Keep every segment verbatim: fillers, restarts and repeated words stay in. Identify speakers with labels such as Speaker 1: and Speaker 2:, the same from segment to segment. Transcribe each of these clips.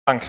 Speaker 1: Dank.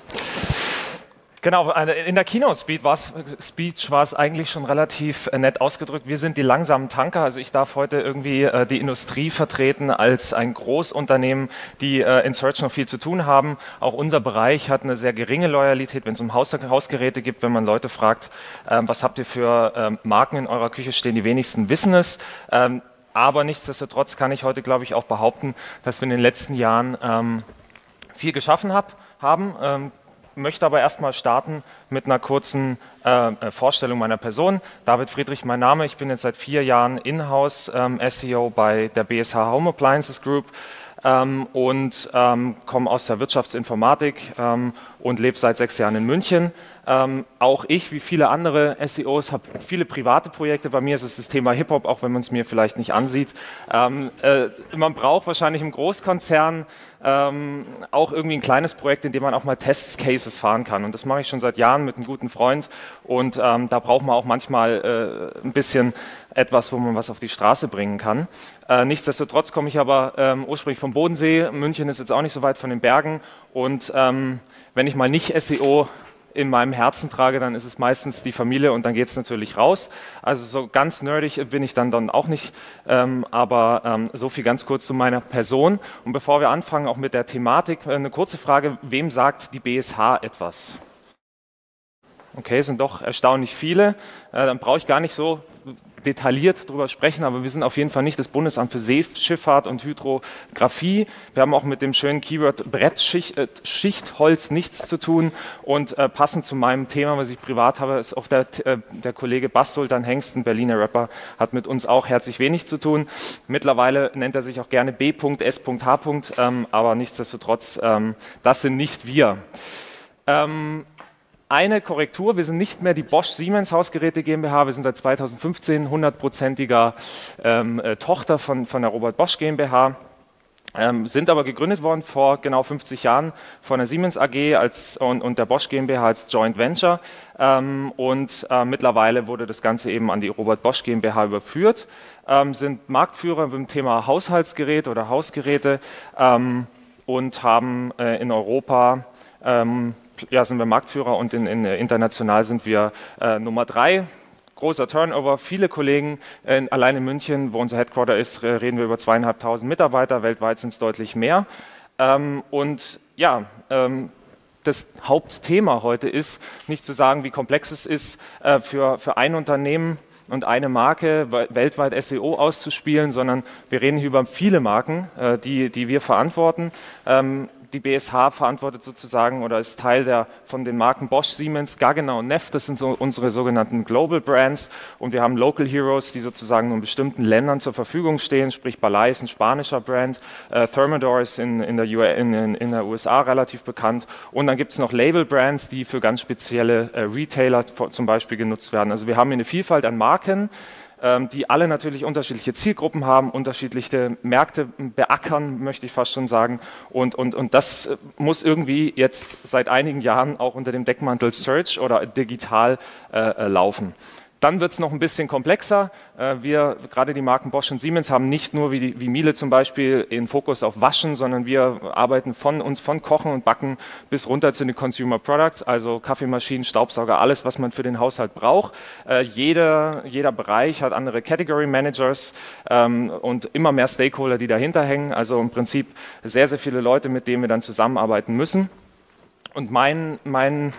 Speaker 1: Genau, in der Keynote-Speech war es eigentlich schon relativ nett ausgedrückt. Wir sind die langsamen Tanker. Also ich darf heute irgendwie äh, die Industrie vertreten als ein Großunternehmen, die äh, in Search noch viel zu tun haben. Auch unser Bereich hat eine sehr geringe Loyalität, wenn es um Haus Hausgeräte geht. Wenn man Leute fragt, äh, was habt ihr für äh, Marken in eurer Küche stehen, die wenigsten wissen es. Ähm, aber nichtsdestotrotz kann ich heute, glaube ich, auch behaupten, dass wir in den letzten Jahren ähm, viel geschaffen hab, haben. Ähm, möchte aber erstmal starten mit einer kurzen äh, Vorstellung meiner Person. David Friedrich, mein Name. Ich bin jetzt seit vier Jahren In-house ähm, S E O bei der B S H Home Appliances Group ähm, und ähm, komme aus der Wirtschaftsinformatik ähm, und lebe seit sechs Jahren in München. Ähm, auch ich, wie viele andere S E Os, habe viele private Projekte. Bei mir ist es das Thema Hip-Hop, auch wenn man es mir vielleicht nicht ansieht. Ähm, äh, man braucht wahrscheinlich im Großkonzern ähm, auch irgendwie ein kleines Projekt, in dem man auch mal Test-Cases fahren kann. Und das mache ich schon seit Jahren mit einem guten Freund. Und ähm, da braucht man auch manchmal äh, ein bisschen etwas, wo man was auf die Straße bringen kann. Äh, nichtsdestotrotz komme ich aber ähm, ursprünglich vom Bodensee. München ist jetzt auch nicht so weit von den Bergen. Und ähm, wenn ich mal nicht S E O in meinem Herzen trage, dann ist es meistens die Familie und dann geht es natürlich raus. Also so ganz nerdig bin ich dann, dann auch nicht, ähm, aber ähm, so viel ganz kurz zu meiner Person. Und bevor wir anfangen, auch mit der Thematik, eine kurze Frage, wem sagt die B S H etwas? Okay, es sind doch erstaunlich viele, äh, dann brauche ich gar nicht so detailliert darüber sprechen, aber wir sind auf jeden Fall nicht das Bundesamt für Seeschifffahrt und Hydrographie. Wir haben auch mit dem schönen Keyword Brettschichtholz nichts zu tun und äh, passend zu meinem Thema, was ich privat habe, ist auch der, äh, der Kollege Bas Sultan Hengsten, Berliner Rapper, hat mit uns auch herzlich wenig zu tun. Mittlerweile nennt er sich auch gerne B S H, ähm, aber nichtsdestotrotz, ähm, das sind nicht wir. Ähm, Eine Korrektur, wir sind nicht mehr die Bosch Siemens Hausgeräte GmbH, wir sind seit zweitausendfünfzehn hundertprozentiger ähm, äh, Tochter von, von der Robert Bosch GmbH, ähm, sind aber gegründet worden vor genau fünfzig Jahren von der Siemens A G als, und, und der Bosch GmbH als Joint Venture ähm, und äh, mittlerweile wurde das Ganze eben an die Robert Bosch GmbH überführt, ähm, sind Marktführer beim Thema Haushaltsgerät oder Hausgeräte ähm, und haben äh, in Europa ähm, ja, sind wir Marktführer und in, in, international sind wir äh, Nummer drei. Großer Turnover, viele Kollegen, äh, allein in München, wo unser Headquarter ist, äh, reden wir über zweieinhalbtausend Mitarbeiter, weltweit sind es deutlich mehr. Ähm, und ja, ähm, das Hauptthema heute ist, nicht zu sagen, wie komplex es ist, äh, für, für ein Unternehmen und eine Marke weltweit S E O auszuspielen, sondern wir reden hier über viele Marken, äh, die, die wir verantworten. Ähm, Die B S H verantwortet sozusagen oder ist Teil der, von den Marken Bosch, Siemens, Gaggenau und Neff. Das sind so unsere sogenannten Global Brands. Und wir haben Local Heroes, die sozusagen nur in bestimmten Ländern zur Verfügung stehen. Sprich, Balay ist ein spanischer Brand, äh, Thermador ist in, in, der U S, in, in der U S A relativ bekannt. Und dann gibt es noch Label Brands, die für ganz spezielle äh, Retailer zum Beispiel genutzt werden. Also wir haben hier eine Vielfalt an Marken, die alle natürlich unterschiedliche Zielgruppen haben, unterschiedliche Märkte beackern, möchte ich fast schon sagen. Und, und, und das muss irgendwie jetzt seit einigen Jahren auch unter dem Deckmantel Search oder digital äh, laufen. Dann wird es noch ein bisschen komplexer. Wir, gerade die Marken Bosch und Siemens, haben nicht nur wie, die, wie Miele zum Beispiel den Fokus auf Waschen, sondern wir arbeiten von uns von Kochen und Backen bis runter zu den Consumer Products, also Kaffeemaschinen, Staubsauger, alles, was man für den Haushalt braucht. Jeder, jeder Bereich hat andere Category Managers ähm, und immer mehr Stakeholder, die dahinter hängen. Also im Prinzip sehr, sehr viele Leute, mit denen wir dann zusammenarbeiten müssen. Und mein, mein,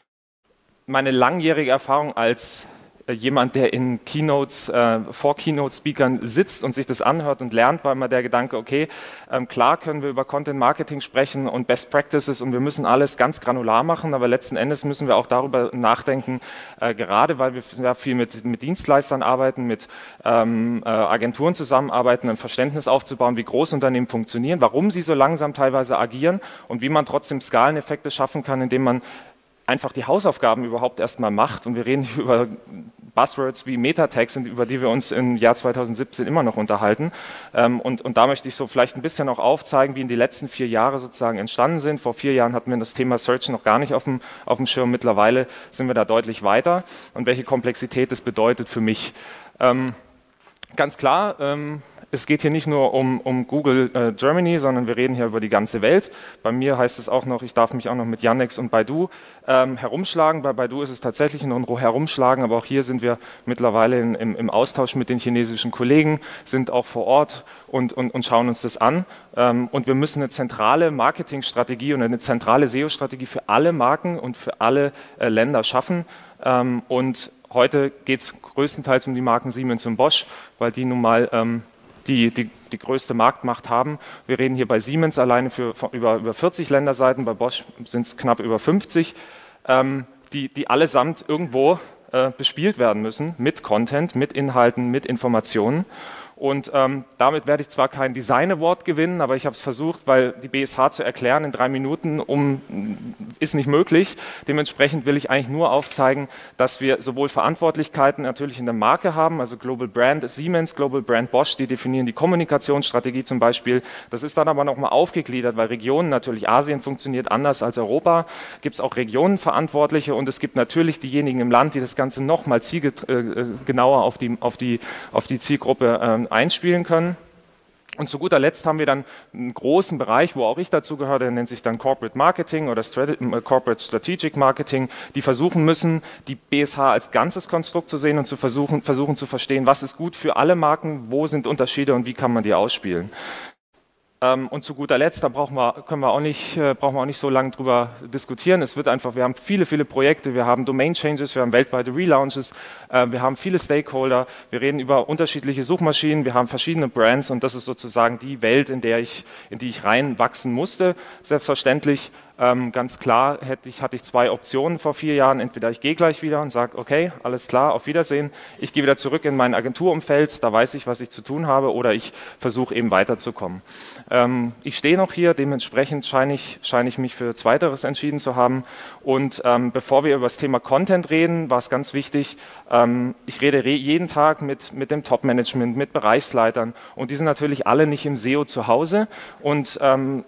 Speaker 1: meine langjährige Erfahrung als jemand, der in Keynotes, äh, vor Keynote-Speakern sitzt und sich das anhört und lernt, war immer der Gedanke, okay, ähm, klar können wir über Content-Marketing sprechen und Best Practices und wir müssen alles ganz granular machen, aber letzten Endes müssen wir auch darüber nachdenken, äh, gerade weil wir ja viel mit, mit Dienstleistern arbeiten, mit ähm, äh, Agenturen zusammenarbeiten, ein Verständnis aufzubauen, wie Großunternehmen funktionieren, warum sie so langsam teilweise agieren und wie man trotzdem Skaleneffekte schaffen kann, indem man einfach die Hausaufgaben überhaupt erstmal macht. Und wir reden hier über Buzzwords wie Meta-Tags, über die wir uns im Jahr zweitausendsiebzehn immer noch unterhalten. Und, und da möchte ich so vielleicht ein bisschen auch aufzeigen, wie in die letzten vier Jahre sozusagen entstanden sind. Vor vier Jahren hatten wir das Thema Search noch gar nicht auf dem, auf dem Schirm. Mittlerweile sind wir da deutlich weiter und welche Komplexität das bedeutet für mich. ganz klar, ähm, es geht hier nicht nur um, um Google äh, Germany, sondern wir reden hier über die ganze Welt. Bei mir heißt es auch noch, ich darf mich auch noch mit Yandex und Baidu ähm, herumschlagen. Bei Baidu ist es tatsächlich nur ein Herumschlagen, aber auch hier sind wir mittlerweile in, im, im Austausch mit den chinesischen Kollegen, sind auch vor Ort und, und, und schauen uns das an. Ähm, und wir müssen eine zentrale Marketingstrategie und eine zentrale S E O-Strategie für alle Marken und für alle äh, Länder schaffen. Ähm, und heute geht es größtenteils um die Marken Siemens und Bosch, weil die nun mal ähm, Die, die, die größte Marktmacht haben. Wir reden hier bei Siemens alleine für, für über, über vierzig Länderseiten, bei Bosch sind es knapp über fünfzig, ähm, die, die allesamt irgendwo äh, bespielt werden müssen mit Content, mit Inhalten, mit Informationen. Und ähm, damit werde ich zwar kein Design Award gewinnen, aber ich habe es versucht, weil die B S H zu erklären in drei Minuten um, ist nicht möglich. Dementsprechend will ich eigentlich nur aufzeigen, dass wir sowohl Verantwortlichkeiten natürlich in der Marke haben, also Global Brand ist Siemens, Global Brand Bosch, die definieren die Kommunikationsstrategie zum Beispiel. Das ist dann aber nochmal aufgegliedert, weil Regionen, natürlich Asien funktioniert anders als Europa, gibt es auch Regionenverantwortliche und es gibt natürlich diejenigen im Land, die das Ganze nochmal zielgenauer auf die, auf die, auf die Zielgruppe ähm, einspielen können. Und zu guter Letzt haben wir dann einen großen Bereich, wo auch ich dazu gehöre, der nennt sich dann Corporate Marketing oder Strate- Corporate Strategic Marketing, die versuchen müssen, die B S H als ganzes Konstrukt zu sehen und zu versuchen, versuchen zu verstehen, was ist gut für alle Marken, wo sind Unterschiede und wie kann man die ausspielen. Ähm, und zu guter Letzt, da brauchen wir, können wir auch nicht, äh, brauchen wir auch nicht so lange drüber diskutieren. Es wird einfach, wir haben viele, viele Projekte, wir haben Domain Changes, wir haben weltweite Relaunches, äh, wir haben viele Stakeholder, wir reden über unterschiedliche Suchmaschinen, wir haben verschiedene Brands und das ist sozusagen die Welt, in der ich, in die ich reinwachsen musste. Selbstverständlich. Ähm, ganz klar hätte ich, hatte ich zwei Optionen vor vier Jahren. Entweder ich gehe gleich wieder und sage, okay, alles klar, auf Wiedersehen. Ich gehe wieder zurück in mein Agenturumfeld, da weiß ich, was ich zu tun habe, oder ich versuche eben weiterzukommen. Ähm, ich stehe noch hier, dementsprechend scheine ich, scheine ich mich für Zweiteres entschieden zu haben. Und ähm, bevor wir über das Thema Content reden, war es ganz wichtig, ähm, ich rede re jeden Tag mit, mit dem Top-Management, mit Bereichsleitern und die sind natürlich alle nicht im S E O zu Hause und ähm,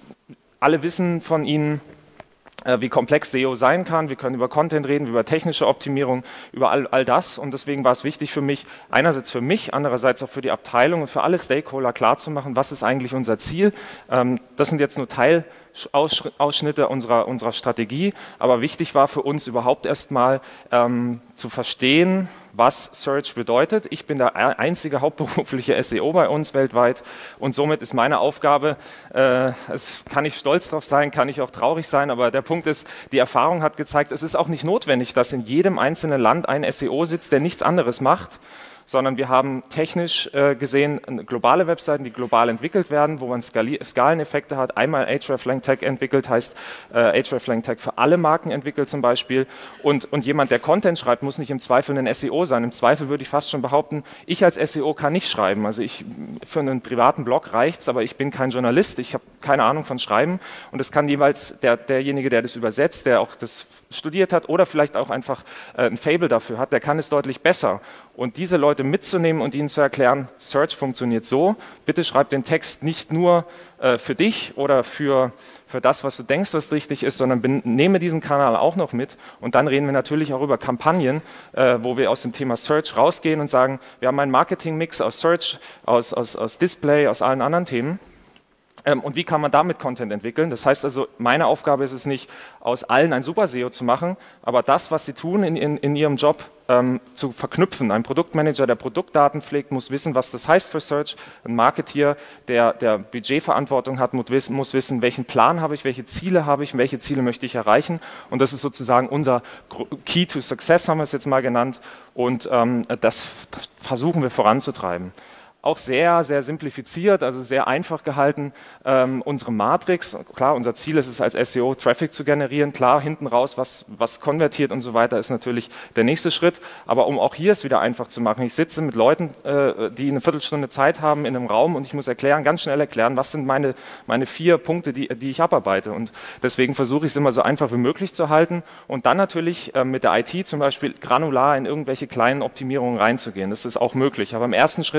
Speaker 1: alle wissen von Ihnen, äh, wie komplex S E O sein kann. Wir können über Content reden, über technische Optimierung, über all, all das. Und deswegen war es wichtig für mich, einerseits für mich, andererseits auch für die Abteilung und für alle Stakeholder klarzumachen, was ist eigentlich unser Ziel. Ähm, das sind jetzt nur Teilausschnitte unserer, unserer Strategie. Aber wichtig war für uns überhaupt erstmal ähm, zu verstehen, was Search bedeutet. Ich bin der einzige hauptberufliche S E O bei uns weltweit und somit ist meine Aufgabe, äh, es kann ich stolz drauf sein, kann ich auch traurig sein, aber der Punkt ist, die Erfahrung hat gezeigt, es ist auch nicht notwendig, dass in jedem einzelnen Land ein S E O sitzt, der nichts anderes macht, sondern wir haben technisch äh, gesehen globale Webseiten, die global entwickelt werden, wo man Skali Skaleneffekte hat. Einmal Hreflang-Tag entwickelt, heißt äh, Hreflang-Tag für alle Marken entwickelt zum Beispiel. Und, und jemand, der Content schreibt, muss nicht im Zweifel ein S E O sein. Im Zweifel würde ich fast schon behaupten, ich als S E O kann nicht schreiben. Also ich, für einen privaten Blog reicht es, aber ich bin kein Journalist, ich habe keine Ahnung von Schreiben. Und das kann jeweils der, derjenige, der das übersetzt, der auch das studiert hat oder vielleicht auch einfach äh, ein Faible dafür hat, der kann es deutlich besser. Und diese Leute mitzunehmen und ihnen zu erklären, Search funktioniert so, bitte schreib den Text nicht nur äh, für dich oder für, für das, was du denkst, was richtig ist, sondern nehme diesen Kanal auch noch mit. Und dann reden wir natürlich auch über Kampagnen, äh, wo wir aus dem Thema Search rausgehen und sagen, wir haben einen Marketing-Mix aus Search, aus, aus, aus Display, aus allen anderen Themen. Ähm, und wie kann man damit Content entwickeln? Das heißt also, meine Aufgabe ist es nicht, aus allen ein Super S E O zu machen, aber das, was sie tun in, in, in ihrem Job, ähm, zu verknüpfen. Ein Produktmanager, der Produktdaten pflegt, muss wissen, was das heißt für Search. Ein Marketeer, der, der Budgetverantwortung hat, muss wissen, muss wissen, welchen Plan habe ich, welche Ziele habe ich, welche Ziele möchte ich erreichen. Und das ist sozusagen unser Key to Success, haben wir es jetzt mal genannt. Und ähm, das versuchen wir voranzutreiben. Auch sehr, sehr simplifiziert, also sehr einfach gehalten, ähm, unsere Matrix. Klar, unser Ziel ist es als S E O, Traffic zu generieren. Klar, hinten raus, was, was konvertiert und so weiter, ist natürlich der nächste Schritt. Aber um auch hier es wieder einfach zu machen, ich sitze mit Leuten, äh, die eine Viertelstunde Zeit haben in einem Raum und ich muss erklären, ganz schnell erklären, was sind meine, meine vier Punkte, die, die ich abarbeite. Und deswegen versuche ich es immer so einfach wie möglich zu halten und dann natürlich äh, mit der I T zum Beispiel granular in irgendwelche kleinen Optimierungen reinzugehen. Das ist auch möglich. Aber im ersten Schritt ist es das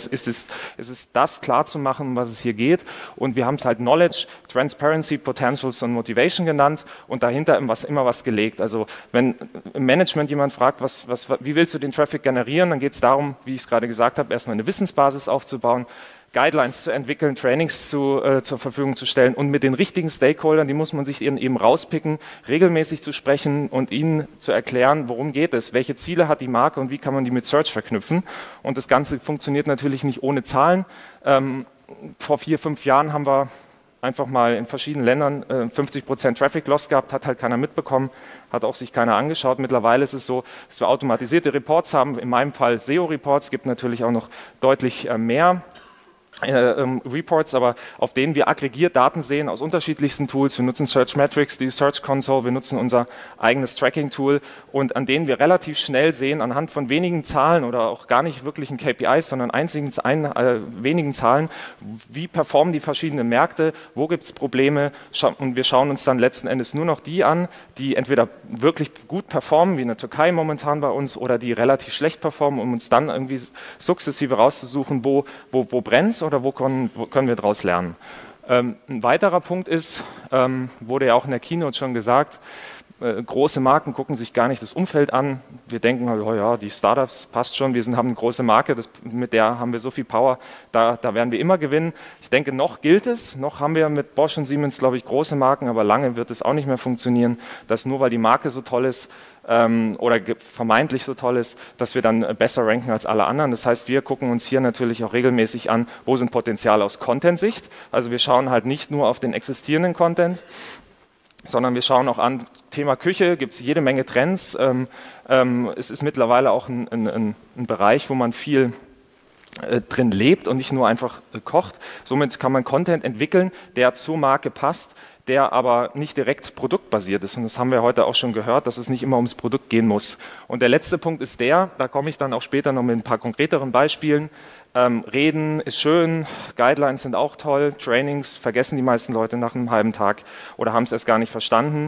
Speaker 1: ist, ist es, ist es das klar zu machen, um was es hier geht. Und wir haben es halt Knowledge, Transparency, Potentials und Motivation genannt und dahinter immer was, immer was gelegt. Also wenn im Management jemand fragt, was, was, wie willst du den Traffic generieren, dann geht es darum, wie ich es gerade gesagt habe, erstmal eine Wissensbasis aufzubauen, Guidelines zu entwickeln, Trainings zu, äh, zur Verfügung zu stellen und mit den richtigen Stakeholdern, die muss man sich eben, eben rauspicken, regelmäßig zu sprechen und ihnen zu erklären, worum geht es, welche Ziele hat die Marke und wie kann man die mit Search verknüpfen. Und das Ganze funktioniert natürlich nicht ohne Zahlen. Ähm, vor vier, fünf Jahren haben wir einfach mal in verschiedenen Ländern äh, fünfzig Prozent Traffic Loss gehabt, hat halt keiner mitbekommen, hat auch sich keiner angeschaut. Mittlerweile ist es so, dass wir automatisierte Reports haben, in meinem Fall S E O-Reports, gibt natürlich auch noch deutlich äh, mehr. Äh, ähm, Reports, aber auf denen wir aggregiert Daten sehen aus unterschiedlichsten Tools. Wir nutzen Search Metrics, die Search Console, wir nutzen unser eigenes Tracking-Tool und an denen wir relativ schnell sehen, anhand von wenigen Zahlen oder auch gar nicht wirklichen K P Is, sondern einzigen, ein, äh, wenigen Zahlen, wie performen die verschiedenen Märkte, wo gibt es Probleme und wir schauen uns dann letzten Endes nur noch die an, die entweder wirklich gut performen, wie in der Türkei momentan bei uns, oder die relativ schlecht performen, um uns dann irgendwie sukzessive rauszusuchen, wo, wo, wo brennt es oder wo können, wo können wir daraus lernen. Ähm, ein weiterer Punkt ist, ähm, wurde ja auch in der Keynote schon gesagt, äh, große Marken gucken sich gar nicht das Umfeld an. Wir denken, oh ja, die Startups passt schon, wir sind, haben eine große Marke, das, mit der haben wir so viel Power, da, da werden wir immer gewinnen. Ich denke, noch gilt es, noch haben wir mit Bosch und Siemens, glaube ich, große Marken, aber lange wird es auch nicht mehr funktionieren, dass nur weil die Marke so toll ist, oder vermeintlich so toll ist, dass wir dann besser ranken als alle anderen. Das heißt, wir gucken uns hier natürlich auch regelmäßig an, wo sind Potenziale aus Content-Sicht. Also wir schauen halt nicht nur auf den existierenden Content, sondern wir schauen auch an, Thema Küche, gibt es jede Menge Trends. Ähm, ähm, es ist mittlerweile auch ein, ein, ein Bereich, wo man viel äh, drin lebt und nicht nur einfach äh, kocht. Somit kann man Content entwickeln, der zur Marke passt, der aber nicht direkt produktbasiert ist. Und das haben wir heute auch schon gehört, dass es nicht immer ums Produkt gehen muss. Und der letzte Punkt ist der, da komme ich dann auch später noch mit ein paar konkreteren Beispielen. Ähm, Reden ist schön, Guidelines sind auch toll, Trainings vergessen die meisten Leute nach einem halben Tag oder haben es erst gar nicht verstanden.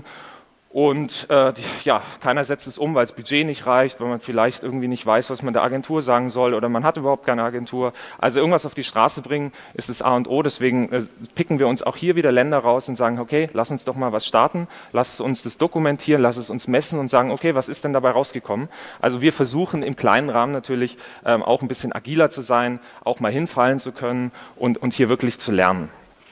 Speaker 1: Und äh, die, ja, keiner setzt es um, weil das Budget nicht reicht, weil man vielleicht irgendwie nicht weiß, was man der Agentur sagen soll oder man hat überhaupt keine Agentur. Also irgendwas auf die Straße bringen ist das A und O. Deswegen äh, picken wir uns auch hier wieder Länder raus und sagen, okay, lass uns doch mal was starten, lass uns das dokumentieren, lass es uns messen und sagen, okay, was ist denn dabei rausgekommen? Also wir versuchen im kleinen Rahmen natürlich ähm, auch ein bisschen agiler zu sein, auch mal hinfallen zu können und, und hier wirklich zu lernen.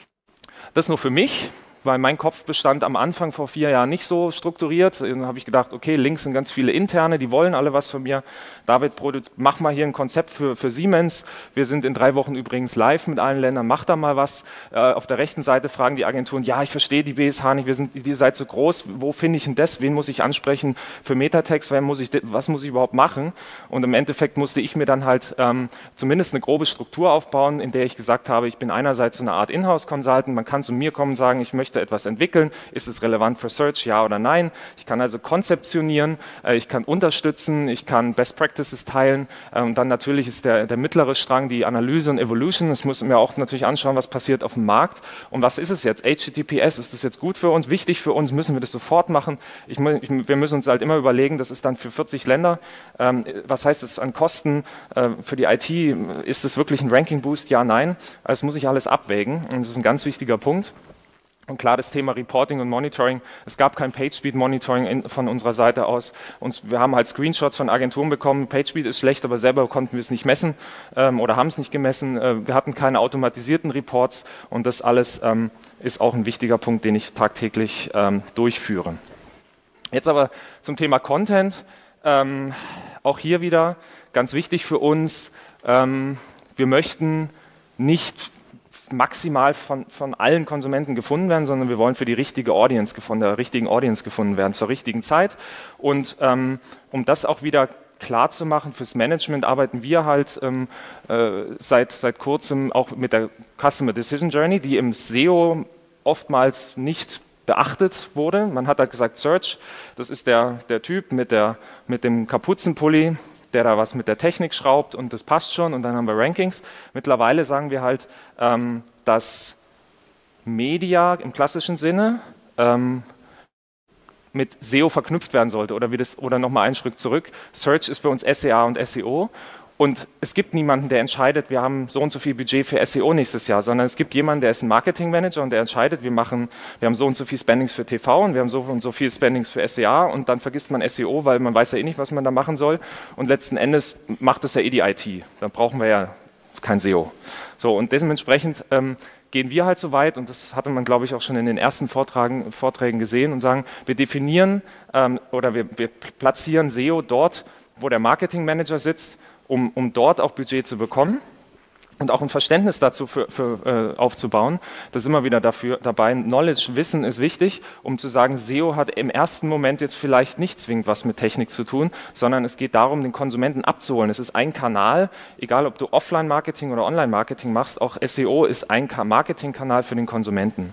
Speaker 1: Das nur für mich, weil mein Kopf bestand am Anfang vor vier Jahren nicht so strukturiert. Dann habe ich gedacht, okay, links sind ganz viele Interne, die wollen alle was von mir. David, mach mal hier ein Konzept für, für Siemens. Wir sind in drei Wochen übrigens live mit allen Ländern, mach da mal was. Äh, auf der rechten Seite fragen die Agenturen, ja, ich verstehe die B S H nicht, wir sind, ihr seid so groß, wo finde ich denn das? Wen muss ich ansprechen für Metatext? Wer muss ich, was muss ich überhaupt machen? Und im Endeffekt musste ich mir dann halt ähm, zumindest eine grobe Struktur aufbauen, in der ich gesagt habe, ich bin einerseits so eine Art Inhouse-Consultant, man kann zu mir kommen und sagen, ich möchte etwas entwickeln, ist es relevant für Search, ja oder nein. Ich kann also konzeptionieren, äh, ich kann unterstützen, ich kann Best Practices teilen äh, und dann natürlich ist der, der mittlere Strang die Analyse und Evolution. Das muss mir auch natürlich anschauen, was passiert auf dem Markt und was ist es jetzt? H T T P S, ist das jetzt gut für uns, wichtig für uns, müssen wir das sofort machen? Ich, ich, wir müssen uns halt immer überlegen, das ist dann für vierzig Länder, ähm, was heißt das an Kosten äh, für die I T? Ist das wirklich ein Ranking-Boost? Ja, nein. Das muss ich alles abwägen und das ist ein ganz wichtiger Punkt. Und klar, das Thema Reporting und Monitoring, es gab kein PageSpeed-Monitoring von unserer Seite aus. Und wir haben halt Screenshots von Agenturen bekommen, PageSpeed ist schlecht, aber selber konnten wir es nicht messen ähm, oder haben es nicht gemessen. Äh, wir hatten keine automatisierten Reports und das alles ähm, ist auch ein wichtiger Punkt, den ich tagtäglich ähm, durchführe. Jetzt aber zum Thema Content. Ähm, auch hier wieder ganz wichtig für uns, ähm, wir möchten nicht maximal von, von allen Konsumenten gefunden werden, sondern wir wollen für die richtige Audience, von der richtigen Audience gefunden werden, zur richtigen Zeit. Und ähm, um das auch wieder klar zu machen, fürs Management arbeiten wir halt ähm, äh, seit, seit kurzem auch mit der Customer Decision Journey, die im S E O oftmals nicht beachtet wurde. Man hat halt gesagt, Search, das ist der, der Typ mit, der, mit dem Kapuzenpulli, der da was mit der Technik schraubt und das passt schon und dann haben wir Rankings. Mittlerweile sagen wir halt, ähm, dass Media im klassischen Sinne ähm, mit S E O verknüpft werden sollte oder, wie das, oder nochmal einen Schritt zurück. Search ist für uns S E A und S E O Und es gibt niemanden, der entscheidet, wir haben so und so viel Budget für S E O nächstes Jahr, sondern es gibt jemanden, der ist ein Marketingmanager und der entscheidet, wir machen, wir haben so und so viel Spendings für T V und wir haben so und so viel Spendings für S E A und dann vergisst man S E O, weil man weiß ja eh nicht, was man da machen soll und letzten Endes macht es ja eh die I T. Dann brauchen wir ja kein S E O. So, und dementsprechend ähm, gehen wir halt so weit, und das hatte man, glaube ich, auch schon in den ersten Vortragen, Vorträgen gesehen, und sagen, wir definieren ähm, oder wir, wir platzieren S E O dort, wo der Marketingmanager sitzt, um, um dort auch Budget zu bekommen und auch ein Verständnis dazu für, für, äh, aufzubauen. Das ist immer wieder dafür, dabei. Knowledge, Wissen ist wichtig, um zu sagen, S E O hat im ersten Moment jetzt vielleicht nicht zwingend was mit Technik zu tun, sondern es geht darum, den Konsumenten abzuholen. Es ist ein Kanal, egal ob du Offline-Marketing oder Online-Marketing machst, auch S E O ist ein Marketingkanal für den Konsumenten.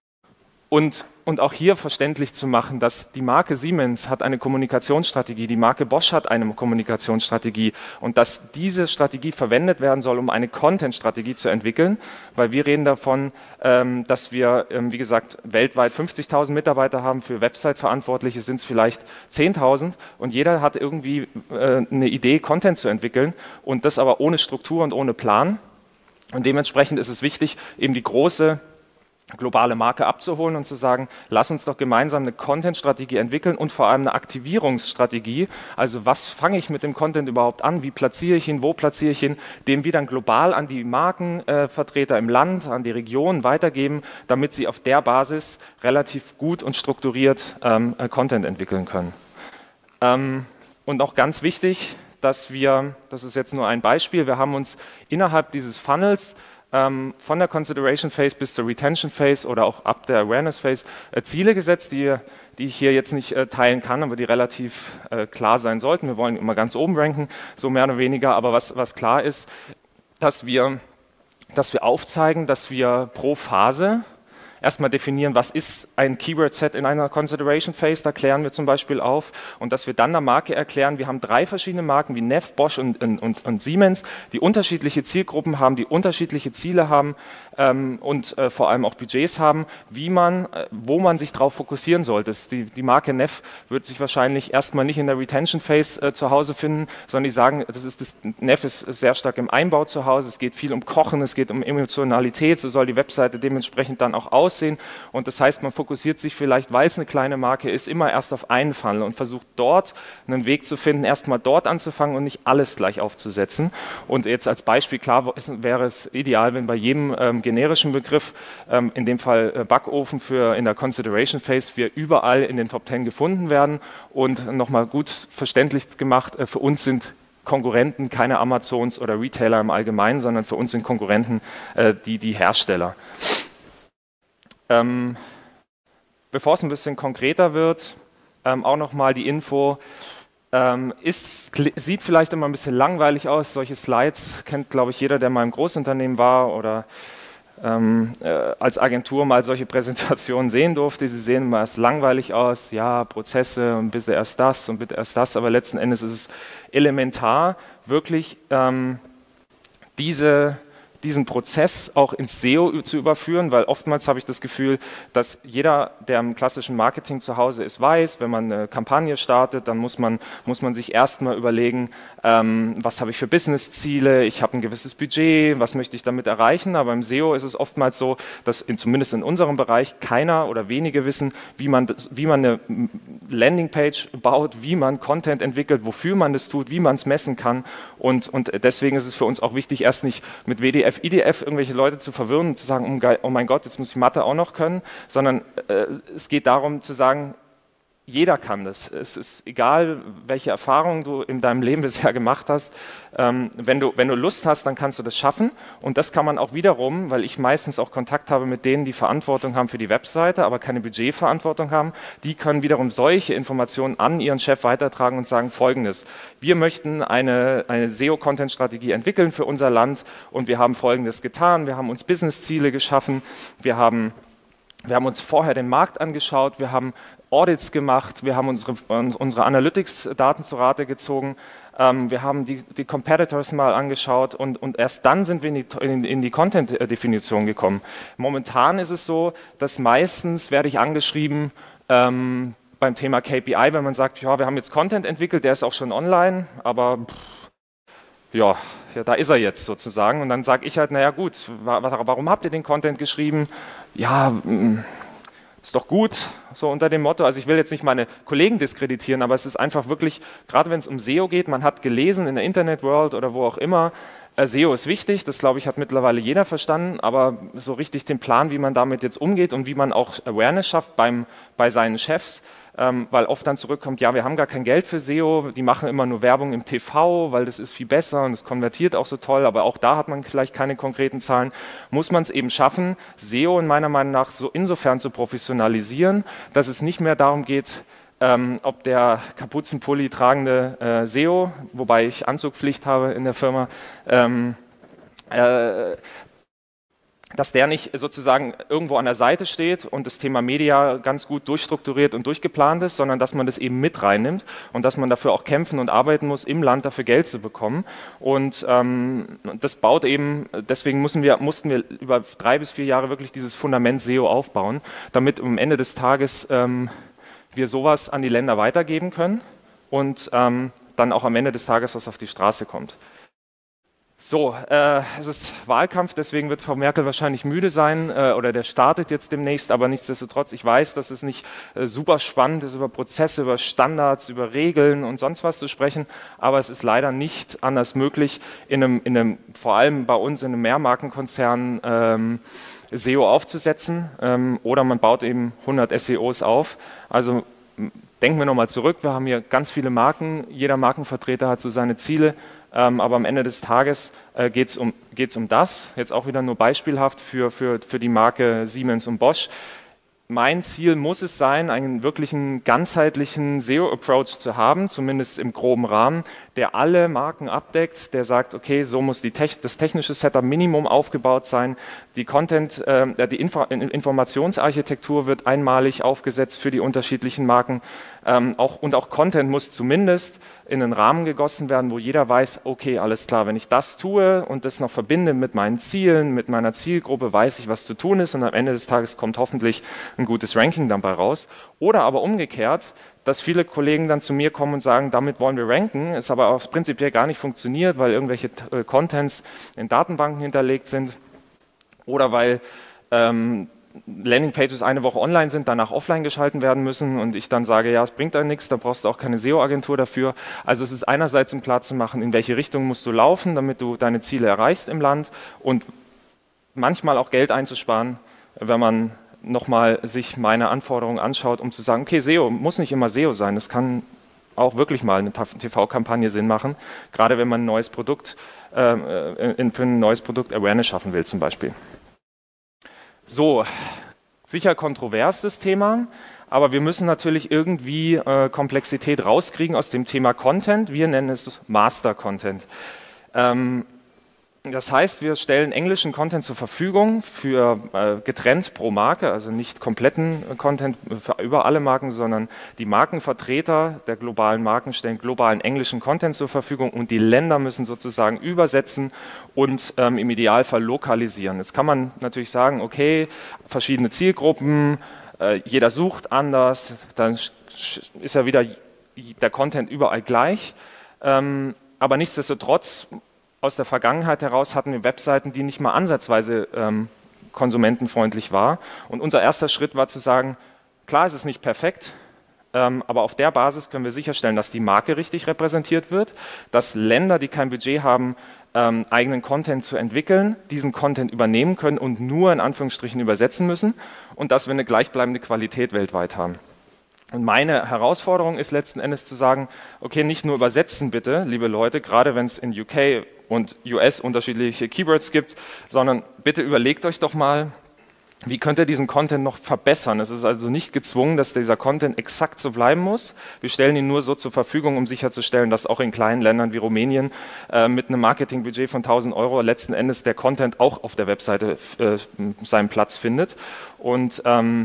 Speaker 1: Und, und auch hier verständlich zu machen, dass die Marke Siemens hat eine Kommunikationsstrategie, die Marke Bosch hat eine Kommunikationsstrategie und dass diese Strategie verwendet werden soll, um eine Content-Strategie zu entwickeln, weil wir reden davon, ähm, dass wir, ähm, wie gesagt, weltweit fünfzigtausend Mitarbeiter haben, für Website-Verantwortliche sind es vielleicht zehntausend und jeder hat irgendwie äh, eine Idee, Content zu entwickeln und das aber ohne Struktur und ohne Plan. Und dementsprechend ist es wichtig, eben die große globale Marke abzuholen und zu sagen, lass uns doch gemeinsam eine Content-Strategie entwickeln und vor allem eine Aktivierungsstrategie. Also was fange ich mit dem Content überhaupt an, wie platziere ich ihn, wo platziere ich ihn, den wir dann global an die Markenvertreter äh, im Land, an die Region weitergeben, damit sie auf der Basis relativ gut und strukturiert ähm, äh, Content entwickeln können. Ähm, und auch ganz wichtig, dass wir, das ist jetzt nur ein Beispiel, wir haben uns innerhalb dieses Funnels von der Consideration Phase bis zur Retention Phase oder auch ab der Awareness Phase äh, Ziele gesetzt, die, die ich hier jetzt nicht äh, teilen kann, aber die relativ äh, klar sein sollten. Wir wollen immer ganz oben ranken, so mehr oder weniger, aber was, was klar ist, dass wir, dass wir aufzeigen, dass wir pro Phase erstmal definieren, was ist ein Keyword-Set in einer Consideration Phase, da klären wir zum Beispiel auf und dass wir dann der Marke erklären, wir haben drei verschiedene Marken wie Neff, Bosch und, und, und Siemens, die unterschiedliche Zielgruppen haben, die unterschiedliche Ziele haben ähm, und äh, vor allem auch Budgets haben, wie man, äh, wo man sich darauf fokussieren sollte. Die, die Marke Neff wird sich wahrscheinlich erstmal nicht in der Retention Phase äh, zu Hause finden, sondern die sagen, das ist das, Neff ist sehr stark im Einbau zu Hause, es geht viel um Kochen, es geht um Emotionalität, so soll die Webseite dementsprechend dann auch aussehen. Und das heißt, man fokussiert sich vielleicht, weil es eine kleine Marke ist, immer erst auf einen Funnel und versucht dort einen Weg zu finden, erstmal dort anzufangen und nicht alles gleich aufzusetzen. Und jetzt als Beispiel, klar wäre es ideal, wenn bei jedem ähm, generischen Begriff, ähm, in dem Fall äh, Backofen für in der Consideration Phase, wir überall in den Top zehn gefunden werden und nochmal gut verständlich gemacht, äh, für uns sind Konkurrenten keine Amazons oder Retailer im Allgemeinen, sondern für uns sind Konkurrenten äh, die, die Hersteller. Ähm, bevor es ein bisschen konkreter wird, ähm, auch nochmal die Info, ähm, ist, sieht vielleicht immer ein bisschen langweilig aus, solche Slides kennt, glaube ich, jeder, der mal im Großunternehmen war oder ähm, äh, als Agentur mal solche Präsentationen sehen durfte. Sie sehen immer erst langweilig aus, ja, Prozesse und bitte erst das und bitte erst das, aber letzten Endes ist es elementar, wirklich ähm, diese diesen Prozess auch ins S E O zu überführen, weil oftmals habe ich das Gefühl, dass jeder, der im klassischen Marketing zu Hause ist, weiß, wenn man eine Kampagne startet, dann muss man, muss man sich erstmal überlegen, ähm, was habe ich für Businessziele, ich habe ein gewisses Budget, was möchte ich damit erreichen, aber im S E O ist es oftmals so, dass in, zumindest in unserem Bereich keiner oder wenige wissen, wie man, wie man eine Landingpage baut, wie man Content entwickelt, wofür man das tut, wie man es messen kann und, und deswegen ist es für uns auch wichtig, erst nicht mit W D F I D F irgendwelche Leute zu verwirren und zu sagen, oh mein Gott, jetzt muss ich Mathe auch noch können, sondern äh, es geht darum zu sagen, jeder kann das. Es ist egal, welche Erfahrungen du in deinem Leben bisher gemacht hast. Ähm, wenn du, wenn du Lust hast, dann kannst du das schaffen. Und das kann man auch wiederum, weil ich meistens auch Kontakt habe mit denen, die Verantwortung haben für die Webseite, aber keine Budgetverantwortung haben, die können wiederum solche Informationen an ihren Chef weitertragen und sagen Folgendes. Wir möchten eine, eine S E O-Content-Strategie entwickeln für unser Land und wir haben Folgendes getan. Wir haben uns Business-Ziele geschaffen. Wir haben, wir haben uns vorher den Markt angeschaut. Wir haben Audits gemacht, wir haben unsere, unsere Analytics-Daten zu Rate gezogen, ähm, wir haben die, die Competitors mal angeschaut und, und erst dann sind wir in die, in, in die Content-Definition gekommen. Momentan ist es so, dass meistens werde ich angeschrieben ähm, beim Thema K P I, wenn man sagt, ja, wir haben jetzt Content entwickelt, der ist auch schon online, aber pff, ja, ja, da ist er jetzt sozusagen. Und dann sage ich halt, naja gut, wa warum habt ihr den Content geschrieben? Ja, ist doch gut, so unter dem Motto. Also ich will jetzt nicht meine Kollegen diskreditieren, aber es ist einfach wirklich, gerade wenn es um S E O geht, man hat gelesen in der Internet-World oder wo auch immer, S E O ist wichtig, das glaube ich hat mittlerweile jeder verstanden, aber so richtig den Plan, wie man damit jetzt umgeht und wie man auch Awareness schafft beim, bei seinen Chefs, ähm, weil oft dann zurückkommt, ja, wir haben gar kein Geld für S E O, die machen immer nur Werbung im T V, weil das ist viel besser und es konvertiert auch so toll, aber auch da hat man vielleicht keine konkreten Zahlen, muss man es eben schaffen, S E O in meiner Meinung nach so insofern zu professionalisieren, dass es nicht mehr darum geht, Ähm, ob der Kapuzenpulli tragende äh, S E O, wobei ich Anzugpflicht habe in der Firma, ähm, äh, dass der nicht sozusagen irgendwo an der Seite steht und das Thema Media ganz gut durchstrukturiert und durchgeplant ist, sondern dass man das eben mit reinnimmt und dass man dafür auch kämpfen und arbeiten muss, im Land dafür Geld zu bekommen. Und ähm, das baut eben, deswegen müssen wir, mussten wir über drei bis vier Jahre wirklich dieses Fundament S E O aufbauen, damit am Ende des Tages ähm, wir sowas an die Länder weitergeben können und ähm, dann auch am Ende des Tages was auf die Straße kommt. So, äh, es ist Wahlkampf, deswegen wird Frau Merkel wahrscheinlich müde sein äh, oder der startet jetzt demnächst, aber nichtsdestotrotz, ich weiß, dass es nicht äh, super spannend ist, über Prozesse, über Standards, über Regeln und sonst was zu sprechen, aber es ist leider nicht anders möglich, in einem, in einem vor allem bei uns in einem Mehrmarkenkonzern ähm, S E O aufzusetzen ähm, oder man baut eben hundert S E Os auf. Also denken wir nochmal zurück, wir haben hier ganz viele Marken, jeder Markenvertreter hat so seine Ziele, ähm, aber am Ende des Tages äh, geht es um, geht's um das, jetzt auch wieder nur beispielhaft für, für, für die Marke Siemens und Bosch. Mein Ziel muss es sein, einen wirklichen ganzheitlichen S E O-Approach zu haben, zumindest im groben Rahmen, der alle Marken abdeckt, der sagt, okay, so muss die Tech, das technische Setup Minimum aufgebaut sein, die Content, äh, die Info Informationsarchitektur wird einmalig aufgesetzt für die unterschiedlichen Marken ähm, auch, und auch Content muss zumindest in einen Rahmen gegossen werden, wo jeder weiß, okay, alles klar, wenn ich das tue und das noch verbinde mit meinen Zielen, mit meiner Zielgruppe, weiß ich, was zu tun ist und am Ende des Tages kommt hoffentlich ein gutes Ranking dabei raus. Oder aber umgekehrt, dass viele Kollegen dann zu mir kommen und sagen, damit wollen wir ranken, es aber auch prinzipiell gar nicht funktioniert, weil irgendwelche äh, Contents in Datenbanken hinterlegt sind oder weil ähm, Landingpages eine Woche online sind, danach offline geschalten werden müssen und ich dann sage, ja, es bringt da nichts, da brauchst du auch keine S E O-Agentur dafür. Also es ist einerseits, um klarzumachen, in welche Richtung musst du laufen, damit du deine Ziele erreichst im Land und manchmal auch Geld einzusparen, wenn man nochmal sich meine Anforderungen anschaut, um zu sagen, okay, S E O muss nicht immer S E O sein, es kann auch wirklich mal eine T V-Kampagne Sinn machen, gerade wenn man ein neues Produkt, äh, in, für ein neues Produkt Awareness schaffen will zum Beispiel. So, sicher kontrovers das Thema, aber wir müssen natürlich irgendwie äh, Komplexität rauskriegen aus dem Thema Content. Wir nennen es Master Content. Ähm, das heißt, wir stellen englischen Content zur Verfügung für äh, getrennt pro Marke, also nicht kompletten Content für über alle Marken, sondern die Markenvertreter der globalen Marken stellen globalen englischen Content zur Verfügung und die Länder müssen sozusagen übersetzen und ähm, im Idealfall lokalisieren. Jetzt kann man natürlich sagen, okay, verschiedene Zielgruppen, äh, jeder sucht anders, dann ist ja wieder der Content überall gleich, ähm, aber nichtsdestotrotz aus der Vergangenheit heraus hatten wir Webseiten, die nicht mal ansatzweise ähm, konsumentenfreundlich war. Und unser erster Schritt war zu sagen, klar, es ist nicht perfekt, ähm, aber auf der Basis können wir sicherstellen, dass die Marke richtig repräsentiert wird, dass Länder, die kein Budget haben, ähm, eigenen Content zu entwickeln, diesen Content übernehmen können und nur in Anführungsstrichen übersetzen müssen und dass wir eine gleichbleibende Qualität weltweit haben. Und meine Herausforderung ist letzten Endes zu sagen, okay, nicht nur übersetzen bitte, liebe Leute, gerade wenn es in U K und U S unterschiedliche Keywords gibt, sondern bitte überlegt euch doch mal, wie könnt ihr diesen Content noch verbessern? Es ist also nicht gezwungen, dass dieser Content exakt so bleiben muss. Wir stellen ihn nur so zur Verfügung, um sicherzustellen, dass auch in kleinen Ländern wie Rumänien äh, mit einem Marketingbudget von tausend Euro letzten Endes der Content auch auf der Webseite äh, seinen Platz findet. Und ähm,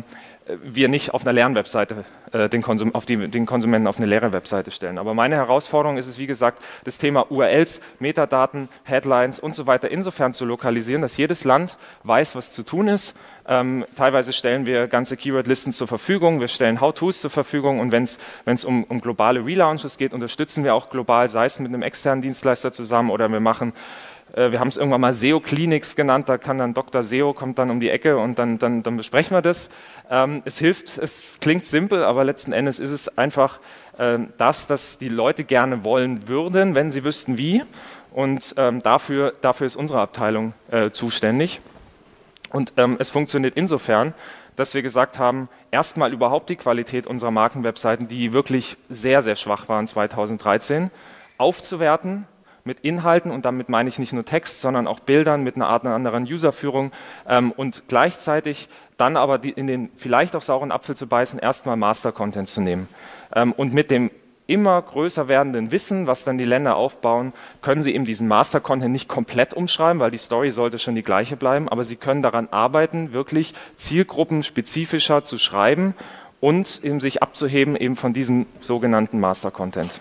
Speaker 1: wir nicht auf einer leeren Webseite äh, den, Konsum, auf die, den Konsumenten auf eine leere Webseite stellen. Aber meine Herausforderung ist es, wie gesagt, das Thema U R Ls, Metadaten, Headlines und so weiter insofern zu lokalisieren, dass jedes Land weiß, was zu tun ist. Ähm, teilweise stellen wir ganze Keyword-Listen zur Verfügung, wir stellen How-Tos zur Verfügung und wenn es um, um globale Relaunches geht, unterstützen wir auch global, sei es mit einem externen Dienstleister zusammen oder wir machen wir haben es irgendwann mal S E O-Clinics genannt, da kann dann Doktor S E O, kommt dann um die Ecke und dann, dann, dann besprechen wir das. Ähm, es hilft, es klingt simpel, aber letzten Endes ist es einfach äh, das, dass die Leute gerne wollen würden, wenn sie wüssten wie. Und ähm, dafür, dafür ist unsere Abteilung äh, zuständig. Und ähm, es funktioniert insofern, dass wir gesagt haben, erstmal überhaupt die Qualität unserer Markenwebseiten, die wirklich sehr, sehr schwach waren zweitausenddreizehn, aufzuwerten, mit Inhalten und damit meine ich nicht nur Text, sondern auch Bildern mit einer Art einer anderen Userführung ähm, und gleichzeitig dann aber die, in den vielleicht auch sauren Apfel zu beißen, erstmal Master-Content zu nehmen. Ähm, und mit dem immer größer werdenden Wissen, was dann die Länder aufbauen, können sie eben diesen Master-Content nicht komplett umschreiben, weil die Story sollte schon die gleiche bleiben, aber sie können daran arbeiten, wirklich zielgruppenspezifischer zu schreiben und eben sich abzuheben eben von diesem sogenannten Master-Content.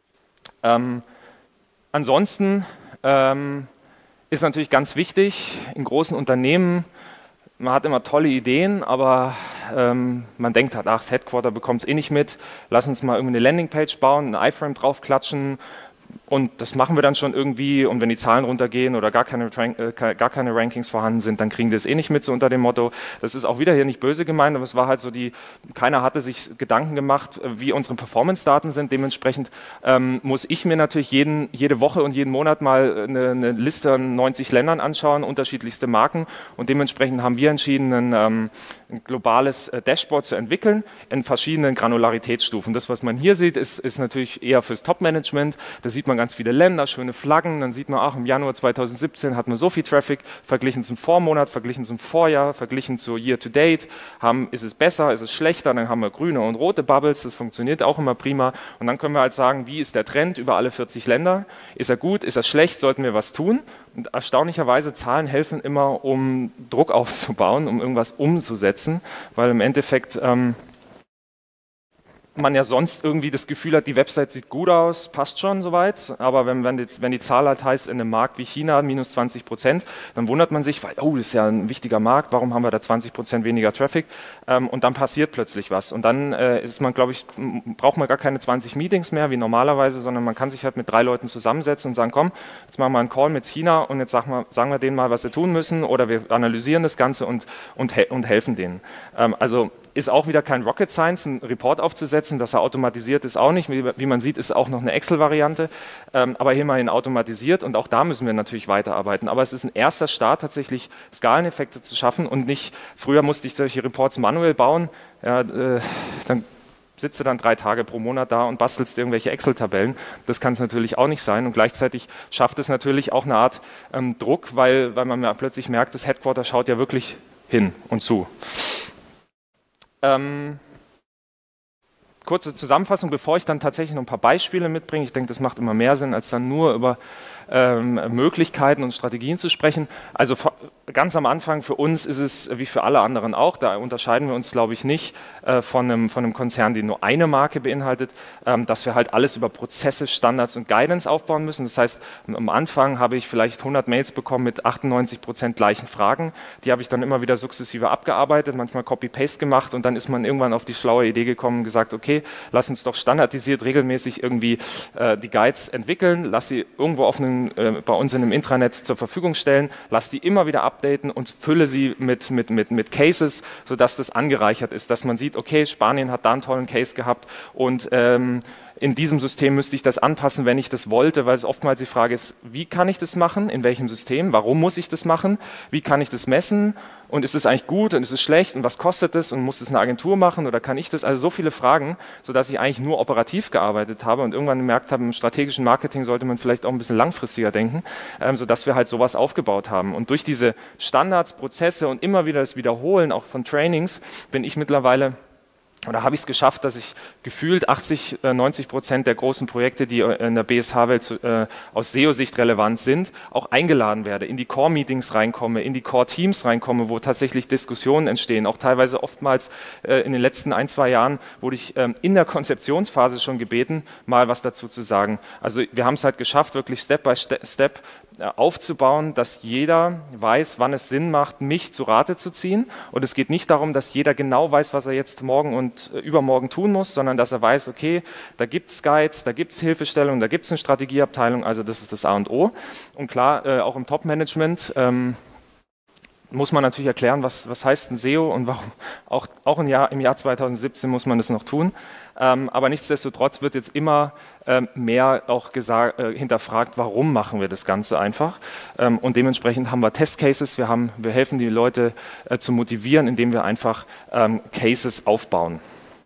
Speaker 1: Ähm, Ansonsten ähm, ist natürlich ganz wichtig, in großen Unternehmen, man hat immer tolle Ideen, aber ähm, man denkt halt, ach, das Headquarter bekommt es eh nicht mit, lass uns mal irgendwie eine Landingpage bauen, einen iFrame draufklatschen und das machen wir dann schon irgendwie und wenn die Zahlen runtergehen oder gar keine, äh, gar keine Rankings vorhanden sind, dann kriegen die es eh nicht mit, so unter dem Motto. Das ist auch wieder hier nicht böse gemeint, aber es war halt so die, keiner hatte sich Gedanken gemacht, wie unsere Performance-Daten sind. Dementsprechend ähm, muss ich mir natürlich jeden, jede Woche und jeden Monat mal eine, eine Liste an neunzig Ländern anschauen, unterschiedlichste Marken und dementsprechend haben wir entschieden, ein, ähm, ein globales äh, Dashboard zu entwickeln in verschiedenen Granularitätsstufen. Das, was man hier sieht, ist, ist natürlich eher fürs Top-Management. Da sieht man ganz viele Länder, schöne Flaggen, dann sieht man, ach, im Januar zweitausendsiebzehn hat man so viel Traffic, verglichen zum Vormonat, verglichen zum Vorjahr, verglichen zu Year-to-Date, haben, ist es besser, ist es schlechter, dann haben wir grüne und rote Bubbles, das funktioniert auch immer prima und dann können wir halt sagen, wie ist der Trend über alle vierzig Länder, ist er gut, ist er schlecht, sollten wir was tun und erstaunlicherweise Zahlen helfen immer, um Druck aufzubauen, um irgendwas umzusetzen, weil im Endeffekt ähm, man ja sonst irgendwie das Gefühl hat, die Website sieht gut aus, passt schon soweit, aber wenn, wenn, die, wenn die Zahl halt heißt, in einem Markt wie China minus zwanzig Prozent, dann wundert man sich, weil, oh, das ist ja ein wichtiger Markt, warum haben wir da zwanzig Prozent weniger Traffic? Ähm, und dann passiert plötzlich was. Und dann äh, ist man, glaube ich, braucht man gar keine zwanzig Meetings mehr, wie normalerweise, sondern man kann sich halt mit drei Leuten zusammensetzen und sagen, komm, jetzt machen wir einen Call mit China und jetzt sagen wir, sagen wir denen mal, was sie tun müssen oder wir analysieren das Ganze und, und, und helfen denen. Ähm, also ist auch wieder kein Rocket Science, einen Report aufzusetzen, dass er automatisiert ist auch nicht. Wie, wie man sieht, ist auch noch eine Excel-Variante, ähm, aber immerhin automatisiert und auch da müssen wir natürlich weiterarbeiten. Aber es ist ein erster Start, tatsächlich Skaleneffekte zu schaffen und nicht, früher musste ich solche Reports manuell bauen, ja, äh, dann sitzt du dann drei Tage pro Monat da und bastelst irgendwelche Excel-Tabellen. Das kann es natürlich auch nicht sein und gleichzeitig schafft es natürlich auch eine Art ähm, Druck, weil, weil man ja plötzlich merkt, das Headquarter schaut ja wirklich hin und zu. Ähm, kurze Zusammenfassung, bevor ich dann tatsächlich noch ein paar Beispiele mitbringe. Ich denke, das macht immer mehr Sinn, als dann nur über ähm, Möglichkeiten und Strategien zu sprechen. Also ganz am Anfang für uns ist es, wie für alle anderen auch, da unterscheiden wir uns, glaube ich, nicht äh, von, einem, von einem Konzern, der nur eine Marke beinhaltet, ähm, dass wir halt alles über Prozesse, Standards und Guidance aufbauen müssen. Das heißt, am Anfang habe ich vielleicht hundert Mails bekommen mit achtundneunzig Prozent gleichen Fragen. Die habe ich dann immer wieder sukzessive abgearbeitet, manchmal Copy-Paste gemacht und dann ist man irgendwann auf die schlaue Idee gekommen und gesagt, okay, lass uns doch standardisiert regelmäßig irgendwie äh, die Guides entwickeln, lass sie irgendwo auf einen, äh, bei uns in einem Intranet zur Verfügung stellen, lass die immer wieder updaten und fülle sie mit, mit, mit, mit Cases, sodass das angereichert ist, dass man sieht, okay, Spanien hat da einen tollen Case gehabt und ähm, in diesem System müsste ich das anpassen, wenn ich das wollte, weil es oftmals die Frage ist, wie kann ich das machen, in welchem System, warum muss ich das machen, wie kann ich das messen und ist es eigentlich gut und ist es schlecht und was kostet es und muss es eine Agentur machen oder kann ich das, also so viele Fragen, sodass ich eigentlich nur operativ gearbeitet habe und irgendwann gemerkt habe, im strategischen Marketing sollte man vielleicht auch ein bisschen langfristiger denken, ähm, sodass wir halt sowas aufgebaut haben und durch diese Standards, Prozesse und immer wieder das Wiederholen auch von Trainings bin ich mittlerweile oder habe ich es geschafft, dass ich gefühlt achtzig, neunzig Prozent der großen Projekte, die in der B S H-Welt äh, aus S E O-Sicht relevant sind, auch eingeladen werde, in die Core-Meetings reinkomme, in die Core-Teams reinkomme, wo tatsächlich Diskussionen entstehen. Auch teilweise oftmals äh, in den letzten ein, zwei Jahren wurde ich ähm, in der Konzeptionsphase schon gebeten, mal was dazu zu sagen. Also wir haben es halt geschafft, wirklich Step by Step aufzubauen, dass jeder weiß, wann es Sinn macht, mich zu Rate zu ziehen. Und es geht nicht darum, dass jeder genau weiß, was er jetzt morgen und übermorgen tun muss, sondern dass er weiß, okay, da gibt es Guides, da gibt es Hilfestellungen, da gibt es eine Strategieabteilung, also das ist das A und O. Und klar, äh, auch im Top-Management ähm, muss man natürlich erklären, was, was heißt ein S E O und warum auch, auch im, Jahr, im Jahr zweitausendsiebzehn muss man das noch tun. Ähm, aber nichtsdestotrotz wird jetzt immer ähm, mehr auch gesagt, äh, hinterfragt, warum machen wir das Ganze einfach. Ähm, und dementsprechend haben wir Testcases, wir, haben, wir helfen die Leute äh, zu motivieren, indem wir einfach ähm, Cases aufbauen.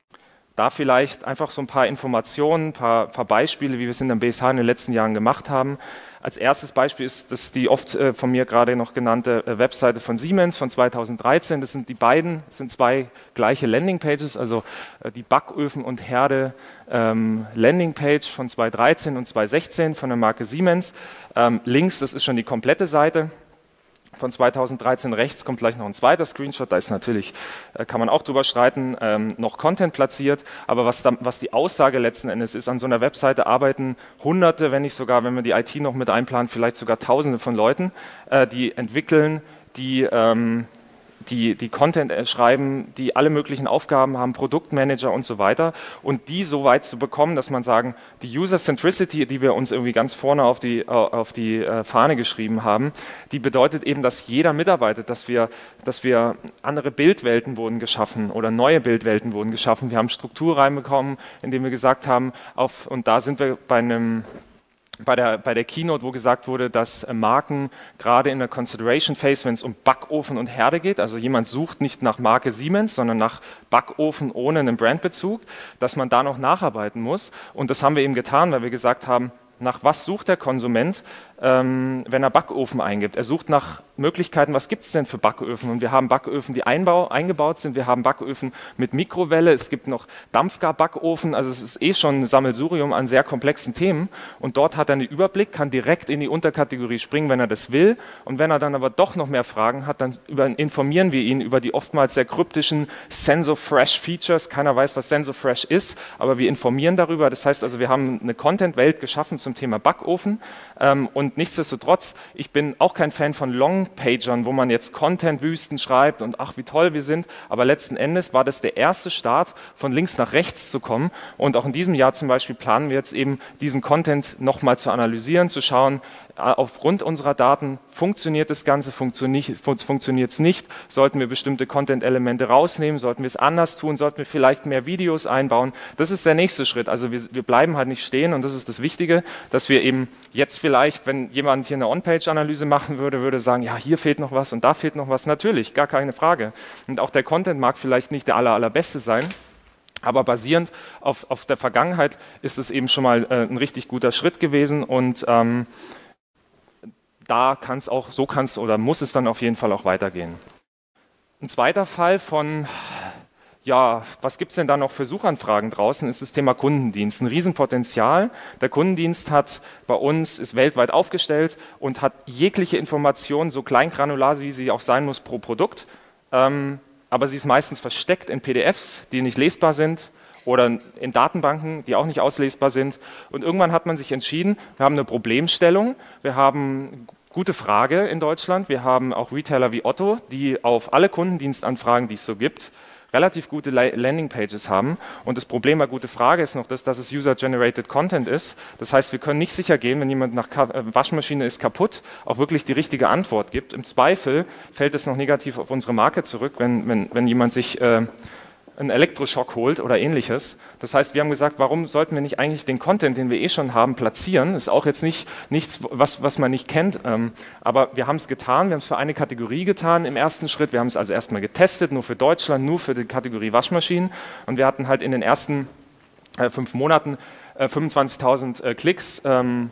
Speaker 1: Da vielleicht einfach so ein paar Informationen, ein paar, paar Beispiele, wie wir es in der B S H in den letzten Jahren gemacht haben. Als erstes Beispiel ist das die oft äh, von mir gerade noch genannte äh, Webseite von Siemens von zweitausenddreizehn. Das sind die beiden, das sind zwei gleiche Landingpages, also äh, die Backöfen und Herde ähm, Landingpage von zweitausenddreizehn und zweitausendsechzehn von der Marke Siemens. Ähm, links, das ist schon die komplette Seite. Von zweitausenddreizehn rechts kommt gleich noch ein zweiter Screenshot, da ist natürlich, kann man auch drüber streiten, ähm, noch Content platziert, aber was, da, was die Aussage letzten Endes ist, an so einer Webseite arbeiten Hunderte, wenn nicht sogar, wenn wir die I T noch mit einplanen, vielleicht sogar Tausende von Leuten, äh, die entwickeln, die ähm, Die, die Content schreiben, die alle möglichen Aufgaben haben, Produktmanager und so weiter und die so weit zu bekommen, dass man sagen, die User-Centricity, die wir uns irgendwie ganz vorne auf die, auf die Fahne geschrieben haben, die bedeutet eben, dass jeder mitarbeitet, dass wir, dass wir andere Bildwelten wurden geschaffen oder neue Bildwelten wurden geschaffen. Wir haben Struktur reinbekommen, indem wir gesagt haben, auf, und da sind wir bei einem Bei der, bei der Keynote, wo gesagt wurde, dass Marken gerade in der Consideration Phase, wenn es um Backofen und Herde geht, also jemand sucht nicht nach Marke Siemens, sondern nach Backofen ohne einen Brandbezug, dass man da noch nacharbeiten muss. Und das haben wir eben getan, weil wir gesagt haben, nach was sucht der Konsument, ähm, wenn er Backofen eingibt? Er sucht nach Möglichkeiten, was gibt es denn für Backöfen? Und wir haben Backöfen, die einbau, eingebaut sind, wir haben Backöfen mit Mikrowelle, es gibt noch Dampfgarbackofen, also es ist eh schon ein Sammelsurium an sehr komplexen Themen. Und dort hat er einen Überblick, kann direkt in die Unterkategorie springen, wenn er das will. Und wenn er dann aber doch noch mehr Fragen hat, dann über, informieren wir ihn über die oftmals sehr kryptischen SensoFresh-Features. Keiner weiß, was SensoFresh ist, aber wir informieren darüber. Das heißt also, wir haben eine Content-Welt geschaffen zum Thema Backofen. Ähm, und nichtsdestotrotz, ich bin auch kein Fan von Long-Pagern, wo man jetzt Content-Wüsten schreibt und ach, wie toll wir sind. Aber letzten Endes war das der erste Start, von links nach rechts zu kommen. Und auch in diesem Jahr zum Beispiel planen wir jetzt eben, diesen Content nochmal zu analysieren, zu schauen, aufgrund unserer Daten, funktioniert das Ganze, funktioniert es nicht, sollten wir bestimmte Content-Elemente rausnehmen, sollten wir es anders tun, sollten wir vielleicht mehr Videos einbauen. Das ist der nächste Schritt. Also wir, wir bleiben halt nicht stehen und das ist das Wichtige, dass wir eben jetzt vielleicht, wenn jemand hier eine On-Page-Analyse machen würde, würde sagen, ja, hier fehlt noch was und da fehlt noch was. Natürlich, gar keine Frage. Und auch der Content mag vielleicht nicht der aller, allerbeste sein, aber basierend auf, auf der Vergangenheit ist es eben schon mal äh, ein richtig guter Schritt gewesen und ähm, da kann es auch, so kann es oder muss es dann auf jeden Fall auch weitergehen. Ein zweiter Fall von, ja, was gibt es denn da noch für Suchanfragen draußen, ist das Thema Kundendienst. Ein Riesenpotenzial. Der Kundendienst hat bei uns, ist weltweit aufgestellt und hat jegliche Information, so kleingranular wie sie auch sein muss pro Produkt, ähm, aber sie ist meistens versteckt in P D Fs, die nicht lesbar sind, oder in Datenbanken, die auch nicht auslesbar sind. Und irgendwann hat man sich entschieden, wir haben eine Problemstellung, wir haben gute Frage in Deutschland, wir haben auch Retailer wie Otto, die auf alle Kundendienstanfragen, die es so gibt, relativ gute Landingpages haben. Und das Problem bei gute Frage ist noch das, dass es User-Generated Content ist. Das heißt, wir können nicht sicher gehen, wenn jemand nach Waschmaschine ist kaputt, auch wirklich die richtige Antwort gibt. Im Zweifel fällt es noch negativ auf unsere Marke zurück, wenn, wenn, wenn jemand sich äh, einen Elektroschock holt oder ähnliches. Das heißt, wir haben gesagt, warum sollten wir nicht eigentlich den Content, den wir eh schon haben, platzieren? Das ist auch jetzt nicht nichts, was, was man nicht kennt, ähm, aber wir haben es getan, wir haben es für eine Kategorie getan im ersten Schritt. Wir haben es also erstmal getestet, nur für Deutschland, nur für die Kategorie Waschmaschinen und wir hatten halt in den ersten äh, fünf Monaten äh, fünfundzwanzigtausend äh, Klicks, ähm,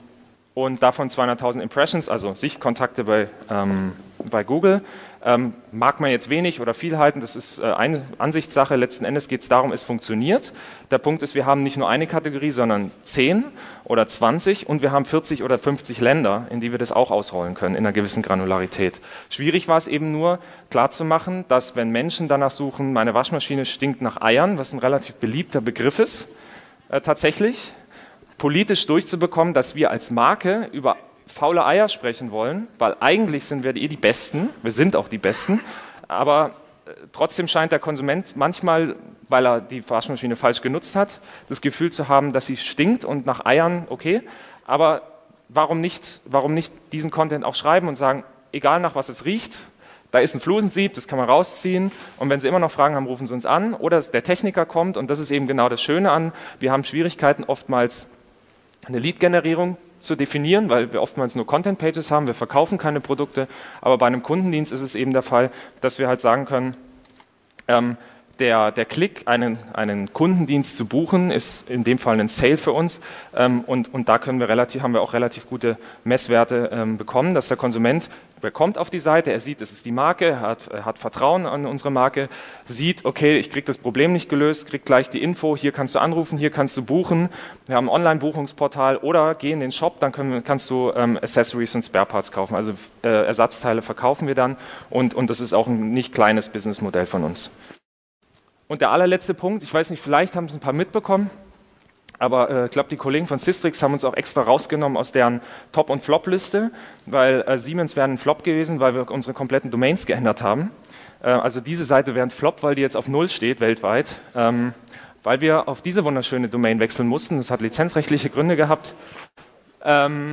Speaker 1: und davon zweihunderttausend Impressions, also Sichtkontakte bei, ähm, bei Google. Ähm, mag man jetzt wenig oder viel halten, das ist äh, eine Ansichtssache. Letzten Endes geht es darum, es funktioniert. Der Punkt ist, wir haben nicht nur eine Kategorie, sondern zehn oder zwanzig und wir haben vierzig oder fünfzig Länder, in die wir das auch ausrollen können, in einer gewissen Granularität. Schwierig war es eben nur, klarzumachen, dass wenn Menschen danach suchen, meine Waschmaschine stinkt nach Eiern, was ein relativ beliebter Begriff ist, äh, tatsächlich, politisch durchzubekommen, dass wir als Marke über faule Eier sprechen wollen, weil eigentlich sind wir eh die Besten, wir sind auch die Besten, aber trotzdem scheint der Konsument manchmal, weil er die Waschmaschine falsch genutzt hat, das Gefühl zu haben, dass sie stinkt und nach Eiern, okay, aber warum nicht, warum nicht diesen Content auch schreiben und sagen, egal nach was es riecht, da ist ein Flusensieb, das kann man rausziehen und wenn Sie immer noch Fragen haben, rufen Sie uns an oder der Techniker kommt und das ist eben genau das Schöne an, wir haben Schwierigkeiten oftmals eine Lead-Generierung zu definieren, weil wir oftmals nur Content-Pages haben, wir verkaufen keine Produkte, aber bei einem Kundendienst ist es eben der Fall, dass wir halt sagen können, ähm, der, der Klick, einen, einen Kundendienst zu buchen, ist in dem Fall ein Sale für uns ähm, und, und da können wir relativ, haben wir auch relativ gute Messwerte ähm, bekommen, dass der Konsument, er kommt auf die Seite, er sieht, es ist die Marke, er hat, er hat Vertrauen an unsere Marke, sieht, okay, ich kriege das Problem nicht gelöst, kriegt gleich die Info, hier kannst du anrufen, hier kannst du buchen, wir haben ein Online-Buchungsportal oder geh in den Shop, dann können, kannst du ähm, Accessories und Spare Parts kaufen, also äh, Ersatzteile verkaufen wir dann und, und das ist auch ein nicht kleines Businessmodell von uns. Und der allerletzte Punkt, ich weiß nicht, vielleicht haben Sie ein paar mitbekommen, aber äh, ich glaube, die Kollegen von Systrix haben uns auch extra rausgenommen aus deren Top- und Flop-Liste, weil äh, Siemens wäre ein Flop gewesen, weil wir unsere kompletten Domains geändert haben. Äh, also diese Seite wäre ein Flop, weil die jetzt auf Null steht weltweit, ähm, weil wir auf diese wunderschöne Domain wechseln mussten. Das hat lizenzrechtliche Gründe gehabt. Ähm,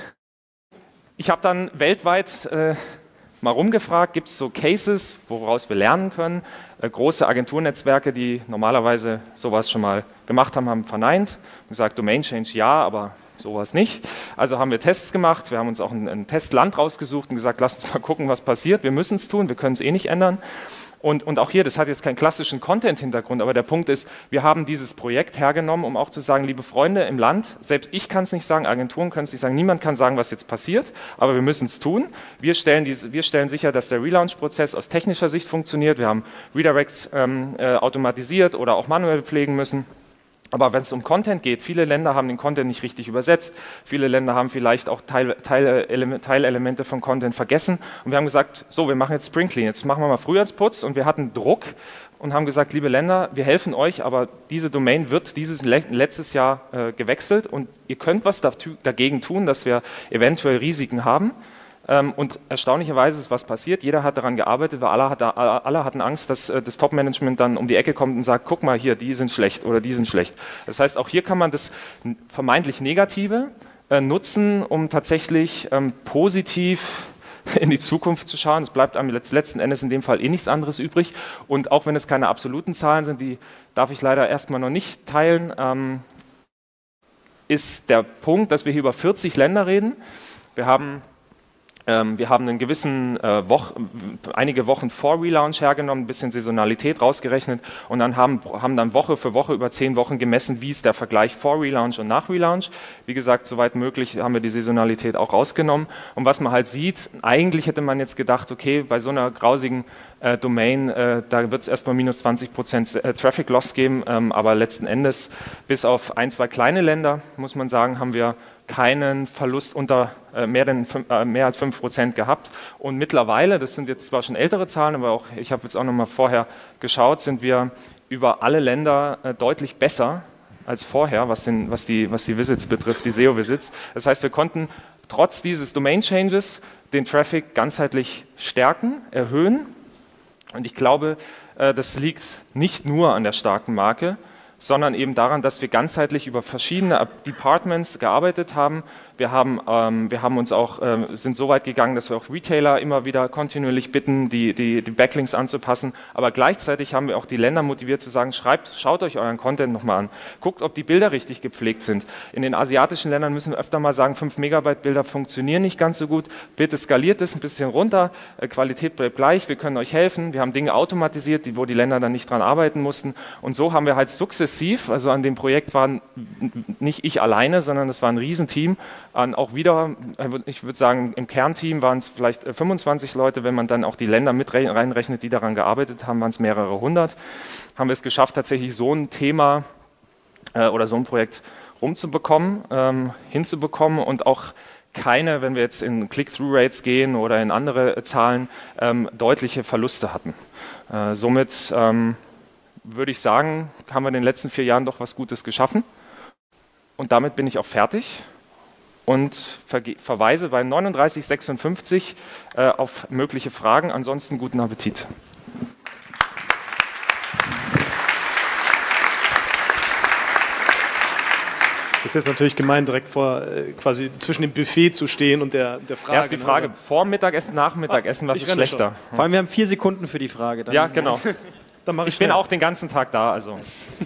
Speaker 1: ich habe dann weltweit äh, mal rumgefragt, gibt es so Cases, woraus wir lernen können. Äh, große Agenturnetzwerke, die normalerweise sowas schon mal gemacht haben, haben verneint und gesagt, Domain Change ja, aber sowas nicht. Also haben wir Tests gemacht, wir haben uns auch ein, ein Testland rausgesucht und gesagt, lasst uns mal gucken, was passiert. Wir müssen es tun, wir können es eh nicht ändern. Und, und auch hier, das hat jetzt keinen klassischen Content-Hintergrund, aber der Punkt ist, wir haben dieses Projekt hergenommen, um auch zu sagen, liebe Freunde im Land, selbst ich kann es nicht sagen, Agenturen können es nicht sagen, niemand kann sagen, was jetzt passiert, aber wir müssen es tun. Wir stellen, diese, wir stellen sicher, dass der Relaunch-Prozess aus technischer Sicht funktioniert. Wir haben Redirects ähm, äh, automatisiert oder auch manuell pflegen müssen. Aber wenn es um Content geht, viele Länder haben den Content nicht richtig übersetzt, viele Länder haben vielleicht auch Teil, Teil, Teilelemente von Content vergessen und wir haben gesagt, so, wir machen jetzt Spring Clean, jetzt machen wir mal Frühjahrsputz und wir hatten Druck und haben gesagt, liebe Länder, wir helfen euch, aber diese Domain wird dieses letztes Jahr äh, gewechselt und ihr könnt was dagegen tun, dass wir eventuell Risiken haben. Und erstaunlicherweise ist was passiert, jeder hat daran gearbeitet, weil alle, hat, alle hatten Angst, dass das Top-Management dann um die Ecke kommt und sagt, guck mal hier, die sind schlecht oder die sind schlecht. Das heißt, auch hier kann man das vermeintlich Negative äh, nutzen, um tatsächlich ähm, positiv in die Zukunft zu schauen. Es bleibt am letzten Endes in dem Fall eh nichts anderes übrig. Und auch wenn es keine absoluten Zahlen sind, die darf ich leider erstmal noch nicht teilen, ähm, ist der Punkt, dass wir hier über vierzig Länder reden. Wir haben Ähm, wir haben einen gewissen, äh, Woch, einige Wochen vor Relaunch hergenommen, ein bisschen Saisonalität rausgerechnet und dann haben, haben dann Woche für Woche über zehn Wochen gemessen, wie ist der Vergleich vor Relaunch und nach Relaunch. Wie gesagt, soweit möglich haben wir die Saisonalität auch rausgenommen. Und was man halt sieht, eigentlich hätte man jetzt gedacht, okay, bei so einer grausigen äh, Domain, äh, da wird es erstmal minus zwanzig Prozent äh, Traffic Loss geben, ähm, aber letzten Endes, bis auf ein, zwei kleine Länder, muss man sagen, haben wir keinen Verlust unter äh, mehr, denn, äh, mehr als fünf Prozent gehabt. Und mittlerweile, das sind jetzt zwar schon ältere Zahlen, aber auch, ich habe jetzt auch noch mal vorher geschaut, sind wir über alle Länder äh, deutlich besser als vorher, was, den, was, die, was die Visits betrifft, die S E O-Visits. Das heißt, wir konnten trotz dieses Domain-Changes den Traffic ganzheitlich stärken, erhöhen. Und ich glaube, äh, das liegt nicht nur an der starken Marke, sondern eben daran, dass wir ganzheitlich über verschiedene Departments gearbeitet haben. Wir haben, ähm, wir haben uns auch, äh, sind so weit gegangen, dass wir auch Retailer immer wieder kontinuierlich bitten, die, die, die Backlinks anzupassen. Aber gleichzeitig haben wir auch die Länder motiviert zu sagen, schreibt, schaut euch euren Content nochmal an. Guckt, ob die Bilder richtig gepflegt sind. In den asiatischen Ländern müssen wir öfter mal sagen, fünf Megabyte Bilder funktionieren nicht ganz so gut. Bitte skaliert es ein bisschen runter. Äh, Qualität bleibt gleich. Wir können euch helfen. Wir haben Dinge automatisiert, die, wo die Länder dann nicht dran arbeiten mussten. Und so haben wir halt sukzessive sukzessiv, also an dem Projekt waren nicht ich alleine, sondern es war ein Riesenteam, an auch wieder, ich würde sagen, im Kernteam waren es vielleicht fünfundzwanzig Leute, wenn man dann auch die Länder mit reinrechnet, die daran gearbeitet haben, waren es mehrere hundert, haben wir es geschafft, tatsächlich so ein Thema äh, oder so ein Projekt rumzubekommen, ähm, hinzubekommen und auch keine, wenn wir jetzt in Click-Through-Rates gehen oder in andere Zahlen, ähm, deutliche Verluste hatten. Äh, somit ähm, würde ich sagen, haben wir in den letzten vier Jahren doch was Gutes geschaffen. Und damit bin ich auch fertig und verweise bei neununddreißig sechsundfünfzig äh, auf mögliche Fragen. Ansonsten guten Appetit.
Speaker 2: Das ist jetzt natürlich gemein, direkt vor äh, quasi zwischen dem Buffet zu stehen und der, der Frage.
Speaker 1: Erst die Frage,
Speaker 2: ne?
Speaker 1: vor Mittagessen, nach Mittagessen, was
Speaker 2: ich
Speaker 1: ist schlechter?
Speaker 3: Vor allem, wir haben vier Sekunden für die Frage. Dann
Speaker 1: ja, genau.
Speaker 2: Dann mach ich
Speaker 1: ich bin
Speaker 2: schnell.
Speaker 1: auch den ganzen Tag da. Also,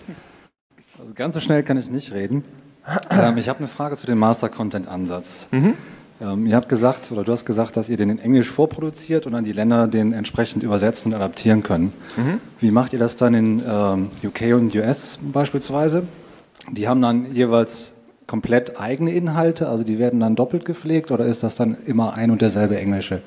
Speaker 4: also ganz so schnell kann ich nicht reden. ähm, ich habe eine Frage zu dem Master-Content-Ansatz. Mhm. Ähm, ihr habt gesagt, oder du hast gesagt, dass ihr den in Englisch vorproduziert und dann die Länder den entsprechend übersetzen und adaptieren können. Mhm. Wie macht ihr das dann in ähm, U K und U S beispielsweise? Die haben dann jeweils komplett eigene Inhalte, also die werden dann doppelt gepflegt oder ist das dann immer ein und derselbe Englische?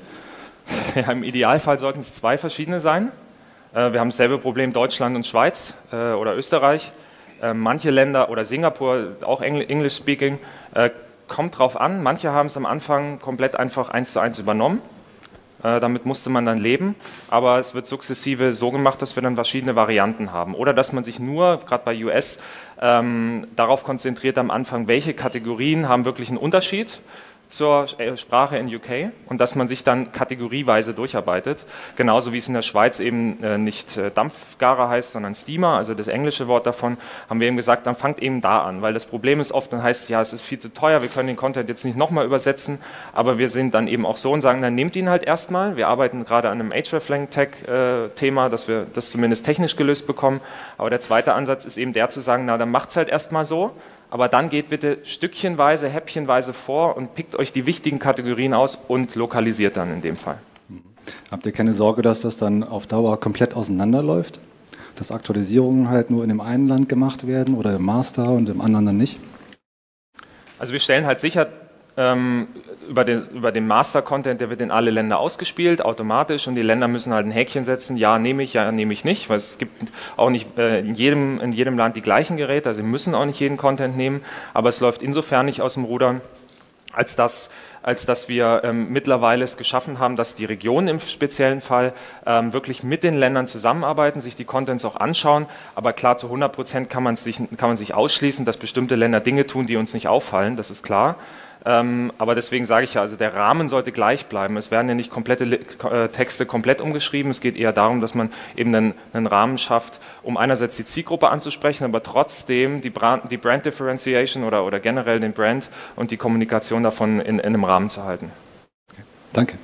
Speaker 1: Ja, im Idealfall sollten es zwei verschiedene sein. Wir haben dasselbe Problem Deutschland und Schweiz äh, oder Österreich. Äh, manche Länder oder Singapur, auch Engl English speaking, äh, kommt drauf an. Manche haben es am Anfang komplett einfach eins zu eins übernommen. Äh, damit musste man dann leben. Aber es wird sukzessive so gemacht, dass wir dann verschiedene Varianten haben. Oder dass man sich nur, gerade bei U S, ähm, darauf konzentriert am Anfang, welche Kategorien haben wirklich einen Unterschied zur Sprache in U K und dass man sich dann kategorieweise durcharbeitet. Genauso wie es in der Schweiz eben äh, nicht äh, Dampfgarer heißt, sondern Steamer, also das englische Wort davon, haben wir eben gesagt, dann fangt eben da an, weil das Problem ist oft, dann heißt es, ja, es ist viel zu teuer, wir können den Content jetzt nicht nochmal übersetzen, aber wir sind dann eben auch so und sagen, dann nehmt ihn halt erstmal. Wir arbeiten gerade an einem Hreflang-Tag-Thema, dass wir das zumindest technisch gelöst bekommen, aber der zweite Ansatz ist eben der zu sagen, na, dann macht es halt erstmal so. Aber dann geht bitte stückchenweise, häppchenweise vor und pickt euch die wichtigen Kategorien aus und lokalisiert dann in dem Fall.
Speaker 4: Habt ihr keine Sorge, dass das dann auf Dauer komplett auseinanderläuft? Dass Aktualisierungen halt nur in dem einen Land gemacht werden oder im Master und im anderen dann nicht?
Speaker 1: Also wir stellen halt sicher, ähm, über den, über den Master-Content, der wird in alle Länder ausgespielt, automatisch, und die Länder müssen halt ein Häkchen setzen, ja nehme ich, ja nehme ich nicht, weil es gibt auch nicht äh, in, jedem, in jedem Land die gleichen Geräte, also sie müssen auch nicht jeden Content nehmen, aber es läuft insofern nicht aus dem Ruder, als dass, als dass wir ähm, mittlerweile es geschaffen haben, dass die Regionen im speziellen Fall ähm, wirklich mit den Ländern zusammenarbeiten, sich die Contents auch anschauen, aber klar, zu hundert Prozent kann man sich, kann man sich ausschließen, dass bestimmte Länder Dinge tun, die uns nicht auffallen, das ist klar. Ähm, aber deswegen sage ich ja, also der Rahmen sollte gleich bleiben. Es werden ja nicht komplette äh, Texte komplett umgeschrieben. Es geht eher darum, dass man eben einen, einen Rahmen schafft, um einerseits die Zielgruppe anzusprechen, aber trotzdem die Brand, die Brand Differentiation oder, oder generell den Brand und die Kommunikation davon in, in einem Rahmen zu halten.
Speaker 4: Okay. Danke.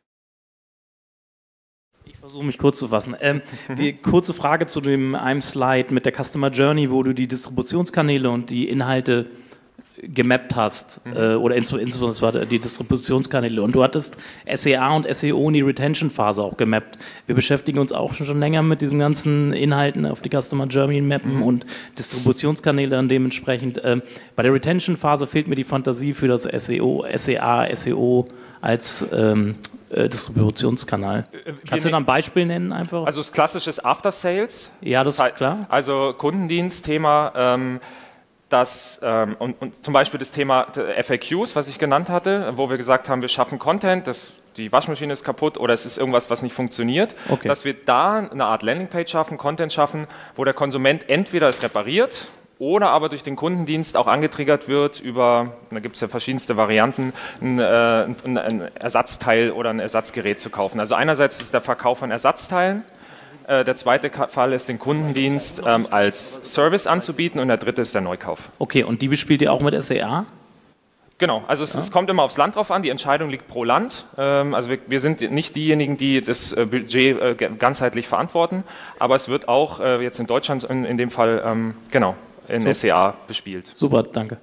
Speaker 3: Ich versuche mich kurz zu fassen. Ähm, die kurze Frage zu dem einem Slide mit der Customer Journey, wo du die Distributionskanäle und die Inhalte gemappt hast, mhm. äh, oder insbesondere die Distributionskanäle, und du hattest S E A und S E O in die Retention-Phase auch gemappt. Wir beschäftigen uns auch schon länger mit diesen ganzen Inhalten auf die Customer Journey mappen mhm. und Distributionskanäle dann dementsprechend. Ähm, bei der Retention-Phase fehlt mir die Fantasie für das S E O, S E A, S E O als ähm, äh, Distributionskanal. Kannst du da ein Beispiel nennen einfach?
Speaker 1: Also das klassische After Sales.
Speaker 3: Ja, das, das ist klar.
Speaker 1: Also Kundendienstthema, ähm, Das, ähm, und, und zum Beispiel das Thema F A Qs, was ich genannt hatte, wo wir gesagt haben, wir schaffen Content, das, die Waschmaschine ist kaputt oder es ist irgendwas, was nicht funktioniert, okay. dass wir da eine Art Landingpage schaffen, Content schaffen, wo der Konsument entweder es repariert oder aber durch den Kundendienst auch angetriggert wird über, da gibt es ja verschiedenste Varianten, ein, äh, ein, ein Ersatzteil oder ein Ersatzgerät zu kaufen. Also einerseits ist der Verkauf von Ersatzteilen. Der zweite Fall ist, den Kundendienst ähm, als Service anzubieten, und der dritte ist der Neukauf.
Speaker 3: Okay, und die bespielt ihr auch mit S E A?
Speaker 1: Genau, also es, ja. es kommt immer aufs Land drauf an, die Entscheidung liegt pro Land. Ähm, also wir, wir sind nicht diejenigen, die das äh, Budget äh, ganzheitlich verantworten, aber es wird auch äh, jetzt in Deutschland in, in dem Fall, ähm, genau, in so. S E A bespielt.
Speaker 3: Super, danke.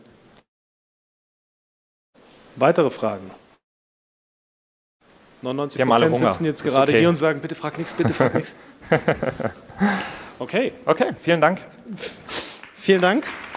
Speaker 2: Weitere Fragen? neunundneunzig Prozent sitzen jetzt gerade okay. hier und sagen, bitte frag nichts, bitte frag nichts. Okay.
Speaker 1: Okay, vielen Dank.
Speaker 5: Vielen Dank.